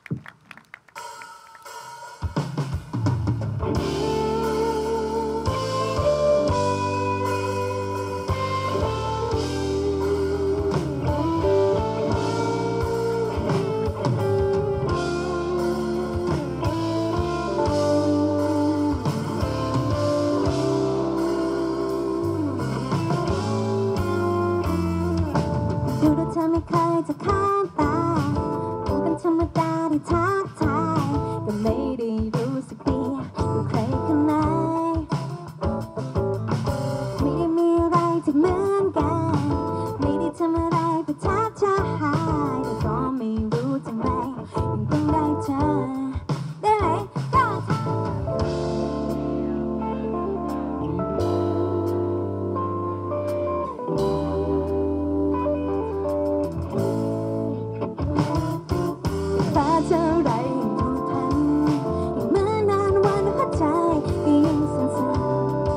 ดูดูเธอไม่เคยจะเข้าตาคงเป็นธรรมดาที่ทักทายก็ไม่ได้รู้สึกดีกับใครคนไหนไม่ได้มีอะไรที่เหมือนกันไม่ได้ทำอะไรเพื่อทักทายแต่ก็ไม่รู้ทำไมยังต้องได้เธอได้ไหมก็เธอฟ้าเท่าไรยังผูกพันยังเหมือนนานวันหัวใจก็ยังสั่น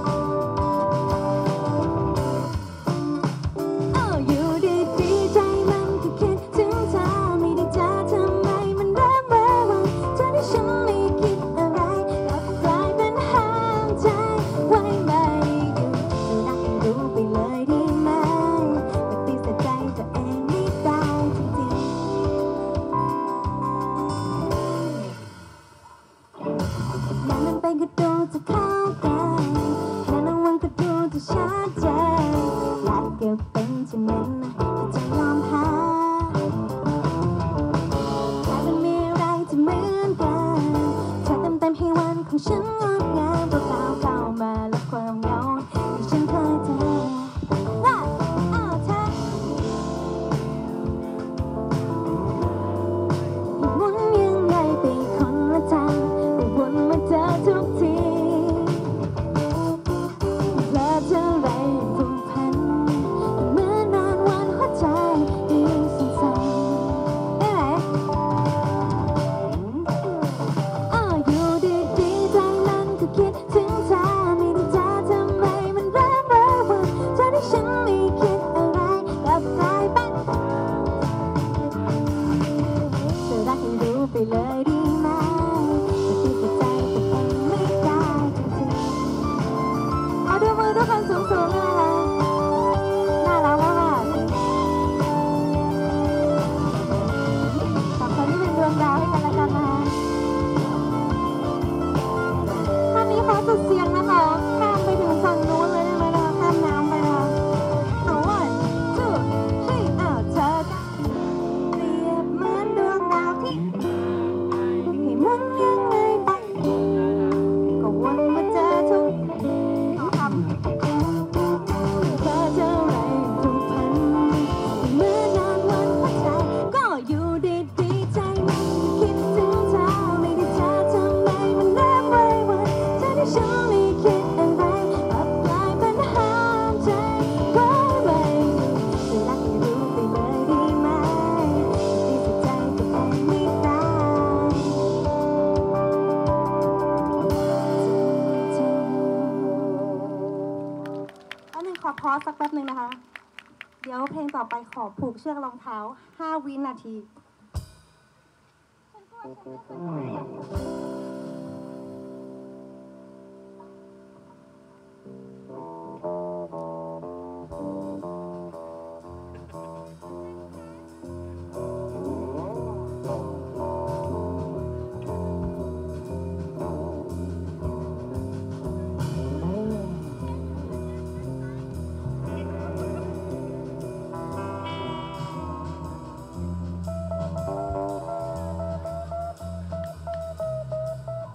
ๆอยู่ดีๆใจมันก็คิดถึงเธอไม่ได้เจอทำไมมันเริ่มเมื่อวันเธอที่ฉันไม่คิดอะไรกลับกลายเป็นห้ามใจไว้ไม่อยู่ดูนักให้รู้ไปเลยดีไหมปฏิเสธใจตัวเองไม่ได้จริงๆนานไปก็ดูจะเข้ากันนานวันก็ดูจะชัดเจนและเก็บเป็นเช่นนั้นที่จะยอมแพ้แค่มันมีอะไรที่เหมือนกันเธอเต็มให้วันของฉันงดงามเปล่าเข้ามาลบความเหงาที่ฉันเคยเจอว่าเธอวนยังไงไปคนละทางวนมาเจอทุกทีเพลิดเท่าไรผูกพันเหมือนนานวันหัวใจก็ยังสั่นๆได้ไหมอยู่ดีๆใจมันก็คิดถึงเธอไม่ได้เจอทำไมมันเริ่มเมื่อวันเธอที่ฉันไม่คิดอะไรกลับกลายเป็นเธอรักให้รู้ไปเลยดีไหมปฏิเสธใจตัวเองไม่ได้จริงๆเอาดูมือทุกคนสูงๆเลยนะคะน่ารักมากขอบคนที่เป็นดวงดาวให้กันและกันนะคะท่านนี้ขอสุดเสียงนะคะข้ามไปถึงฝั่งนู้นเลยได้ไหมนะคะข้ามน้ำไปนะคะเอา1 2 3เธอเปรียบเหมือนดวงดาวที่ให้หมุนยังไงไปก็วนมาเจอทุกคำเธอเท่าไรผูกพันเหมือนนานวันหัวใจก็อยู่ดีๆใจมันคิดถึงเธอไม่ได้เจอทำไมมันเริ่มไว้วันเธอที่ฉันไม่คิดอะไรกลับกลายเป็นห้ามใจไว้ไม่อยู่จะรักให้รู้ไปเลยดีไหมปฏิเสธใจตัวเองไม่ได้อันหนึ่งขอพอสสักแป๊บหนึ่งนะคะ เดี๋ยวเพลงต่อไปขอผูกเชือกรองเท้า5 วินาที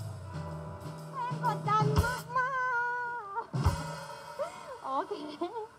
กดดันมากๆโอเค